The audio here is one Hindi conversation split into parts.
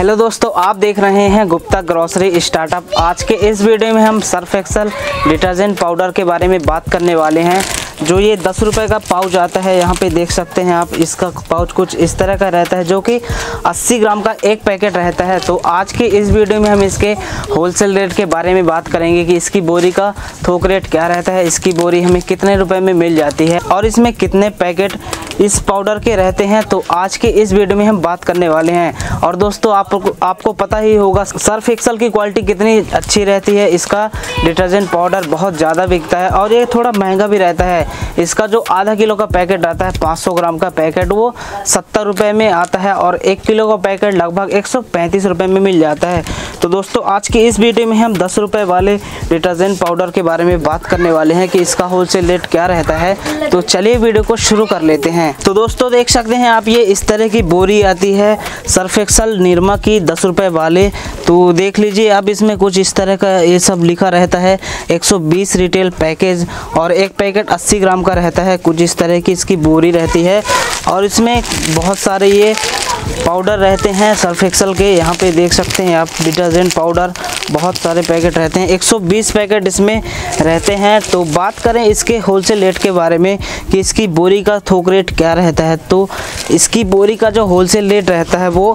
हेलो दोस्तों, आप देख रहे हैं गुप्ता ग्रोसरी स्टार्टअप। आज के इस वीडियो में हम सर्फ एक्सल डिटर्जेंट पाउडर के बारे में बात करने वाले हैं। जो ये 10 रुपये का पाउच आता है, यहाँ पे देख सकते हैं आप, इसका पाउच कुछ इस तरह का रहता है, जो कि 80 ग्राम का एक पैकेट रहता है। तो आज के इस वीडियो में हम इसके होलसेल रेट के बारे में बात करेंगे कि इसकी बोरी का थोक रेट क्या रहता है, इसकी बोरी हमें कितने रुपए में मिल जाती है और इसमें कितने पैकेट इस पाउडर के रहते हैं। तो आज के इस वीडियो में हम बात करने वाले हैं। और दोस्तों आपको पता ही होगा सर्फ एक्सल की क्वालिटी कितनी अच्छी रहती है। इसका डिटर्जेंट पाउडर बहुत ज़्यादा बिकता है और ये थोड़ा महंगा भी रहता है। इसका जो आधा किलो का पैकेट आता है, 500 ग्राम का पैकेट, वो 70 रुपये में आता है और 1 किलो का पैकेट लगभग 135 रुपये में मिल जाता है। तो दोस्तों आज की इस वीडियो में हम 10 रुपये वाले डिटर्जेंट पाउडर के बारे में बात करने वाले हैं कि इसका होलसेल रेट क्या रहता है। तो चलिए वीडियो को शुरू कर लेते हैं। तो दोस्तों देख सकते हैं आप, ये इस तरह की बोरी आती है सर्फ एक्सल निरमा की 10 रुपये वाले। तो देख लीजिए आप, इसमें कुछ इस तरह का ये सब लिखा रहता है। 120 रिटेल पैकेज और एक पैकेट 80 ग्राम का रहता है। कुछ इस तरह की इसकी बोरी रहती है और इसमें बहुत सारे ये पाउडर रहते हैं सर्फ एक्सल के। यहाँ पे देख सकते हैं आप, डिटर्जेंट पाउडर बहुत सारे पैकेट रहते हैं, 120 पैकेट इसमें रहते हैं। तो बात करें इसके होलसेल रेट के बारे में कि इसकी बोरी का थोक रेट क्या रहता है, तो इसकी बोरी का जो होलसेल रेट रहता है वो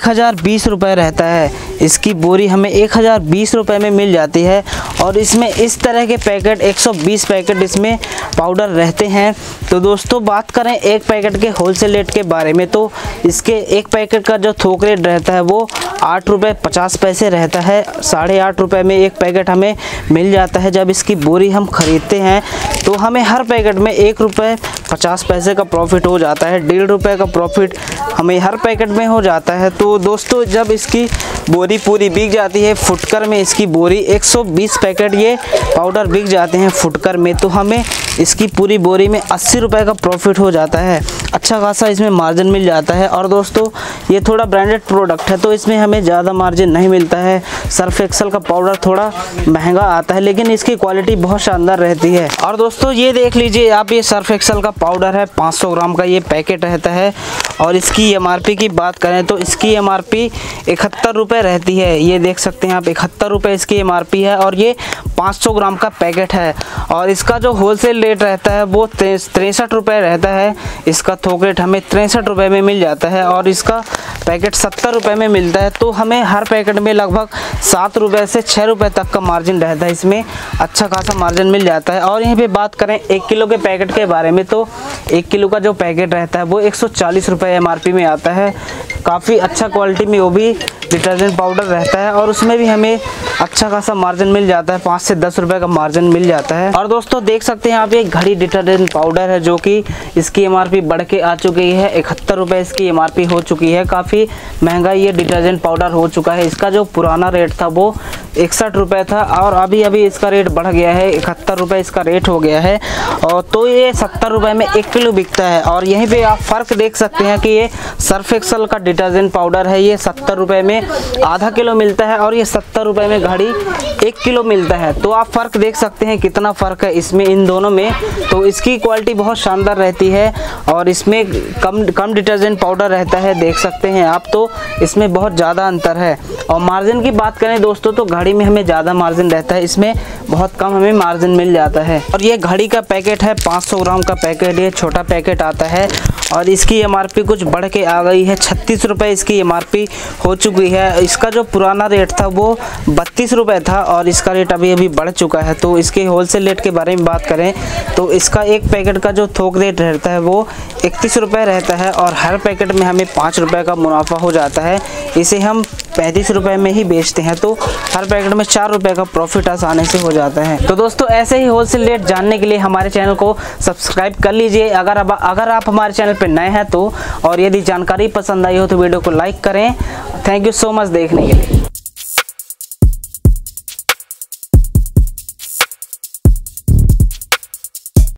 1020 रुपये रहता है। इसकी बोरी हमें 1020 रुपये में मिल जाती है और इसमें इस तरह के पैकेट 120 पैकेट इसमें पाउडर रहते हैं। तो दोस्तों बात करें एक पैकेट के होलसेल रेट के बारे में, तो इसके एक पैकेट का जो थोक रेट रहता है वो 8 रुपये 50 पैसे रहता है। 8.5 रुपये में एक पैकेट हमें मिल जाता है। जब इसकी बोरी हम खरीदते हैं तो हमें हर पैकेट में 1 रुपये 50 पैसे का प्रॉफिट हो जाता है। 1.5 रुपये का प्रॉफिट हमें हर पैकेट में हो जाता है। तो दोस्तों जब इसकी बोरी पूरी बिक जाती है, फुटकर में इसकी बोरी 120 पैकेट ये पाउडर बिक जाते हैं फुटकर में, तो हमें इसकी पूरी बोरी में 80 रुपये का प्रॉफिट हो जाता है। अच्छा खासा इसमें मार्जिन मिल जाता है। और दोस्तों ये थोड़ा ब्रांडेड प्रोडक्ट है तो इसमें हमें ज़्यादा मार्जिन नहीं मिलता है। सर्फ एक्सल का पाउडर थोड़ा महंगा आता है लेकिन इसकी क्वालिटी बहुत शानदार रहती है। और दोस्तों ये देख लीजिए आप, ये सर्फ एक्सल का पाउडर है, 500 ग्राम का ये पैकेट रहता है। और इसकी MRP की बात करें तो इसकी MRP 71 रुपये रहती है। ये देख सकते हैं आप, 71 रुपये इसकी MRP है और ये 500 ग्राम का पैकेट है। और इसका जो होलसेल रेट रहता है वो 63 रुपये रहता है। इसका थोक रेट हमें 63 रुपये में मिल जाता है और इसका पैकेट 70 रुपये में मिलता है। तो हमें हर पैकेट में लगभग 7 रुपये से 6 रुपये तक का मार्जिन रहता है। इसमें अच्छा खासा मार्जिन मिल जाता है। और यहीं पे बात करें 1 किलो के पैकेट के बारे में, तो 1 किलो का जो पैकेट रहता है वो 140 रुपये MRP में आता है। काफ़ी अच्छा क्वालिटी में वो भी डिटर्जेंट पाउडर रहता है और उसमें भी हमें अच्छा खासा मार्जिन मिल जाता है, 5 से 10 रुपये का मार्जिन मिल जाता है। और दोस्तों देख सकते हैं आप, ये घड़ी डिटर्जेंट पाउडर है जो कि इसकी MRP बढ़ के आ चुकी है। 71 रुपये इसकी MRP हो चुकी है। काफ़ी महंगा ये डिटर्जेंट पाउडर हो चुका है। इसका जो पुराना रेट था वो 61 रुपये था और अभी इसका रेट बढ़ गया है, 71 रुपये इसका रेट हो गया है। और तो ये 70 रुपये में 1 किलो बिकता है। और यहीं पे आप फ़र्क देख सकते हैं कि ये सर्फ एक्सल का डिटर्जेंट पाउडर है, ये 70 रुपये में आधा किलो मिलता है और ये 70 रुपये में घड़ी 1 किलो मिलता है। तो आप फ़र्क देख सकते हैं कितना फ़र्क है इसमें, इन दोनों में। तो इसकी क्वालिटी बहुत शानदार रहती है और इसमें कम डिटर्जेंट पाउडर रहता है, देख सकते हैं आप। तो इसमें बहुत ज़्यादा अंतर है। और मार्जिन की बात करें दोस्तों तो घड़ी में हमें ज़्यादा मार्जिन रहता है, इसमें बहुत कम हमें मार्जिन मिल जाता है। और ये घड़ी का पैकेट है, 500 ग्राम का पैकेट, ये छोटा पैकेट आता है और इसकी MRP कुछ बढ़ के आ गई है। 36 रुपये इसकी MRP हो चुकी है। इसका जो पुराना रेट था वो 32 रुपये था और इसका रेट अभी बढ़ चुका है। तो इसके होलसेल रेट के बारे में बात करें तो इसका एक पैकेट का जो थोक रेट रहता है वो 31 रुपये रहता है और हर पैकेट में हमें 5 रुपये का मुनाफा हो जाता है। इसे हम 35 रुपये में ही बेचते हैं, तो हर पैकेट में 4 रुपये का प्रॉफिट आसानी से हो जाता है। तो दोस्तों ऐसे ही होलसेल रेट जानने के लिए हमारे चैनल को सब्सक्राइब कर लीजिए अगर आप हमारे चैनल पर नए हैं तो। और यदि जानकारी पसंद आई हो तो वीडियो को लाइक करें। थैंक यू सो मच देखने के लिए।